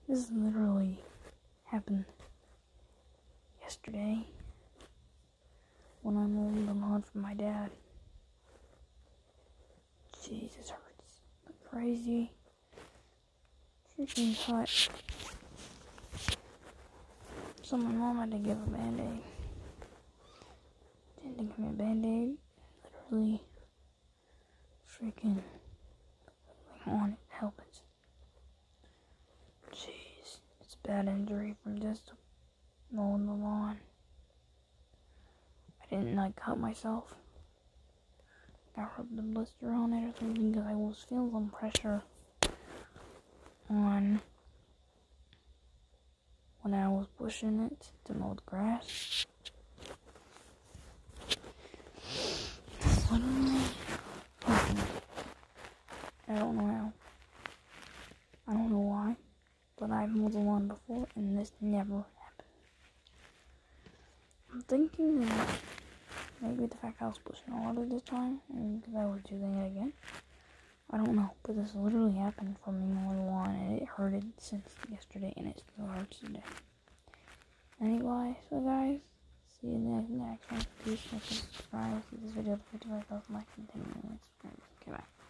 This literally happened yesterday when I mowed the lawn for my dad. Jeez, it hurts like crazy. Freaking hot. So my mom had to give a band-aid. Didn't give me a band-aid. Literally freaking on it. Help it. Jeez, it's a bad injury from just mowing the lawn. I didn't cut myself. I rubbed the blister on it or something because I was feeling some pressure on when I was pushing it to mow the grass. Literally, I don't know how. I don't know why, but I've mowed the lawn before and this never happened. I'm thinking that maybe the fact I was pushing harder this time and because I was doing it again. I don't know, but this literally happened for me mowing the lawn and it hurted since yesterday and it still hurts today. Anyway, so guys, see you in the next one. Please like and subscribe. See this video to 55,000 likes and 10 million subscribers. Okay, bye.